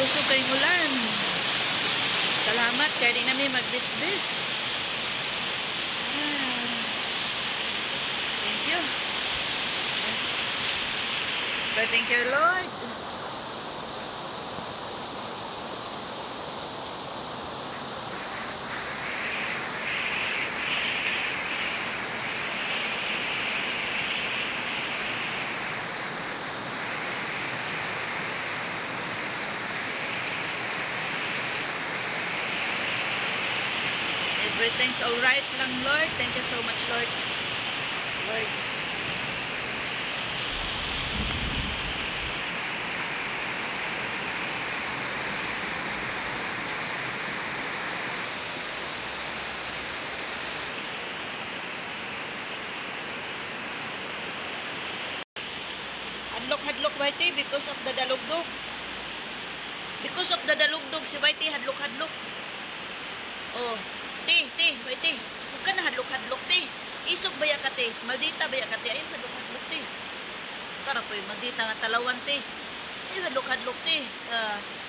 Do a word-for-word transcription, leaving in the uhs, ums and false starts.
kusog kay ulan. Salamat kay di nami magbisbis. Ah, thank you. Thank you, Lord. Everything's alright lang, Lord. Thank you so much, Lord. Lord. Hadlok-hadlok, Whitey, because of the dalugdog. Because of the dalugdog, si Whitey hadlok-hadlok. Oh. Ti, ti, bay ti. Huwag ka na hadlok-hadlok, ti. Isog baya ka, ti. Maldita baya ka, ti. Ayun, hadlok-hadlok, ti. Kara po yung maldita nga talawan, ti. Ayun, hadlok-hadlok, ti. Ah,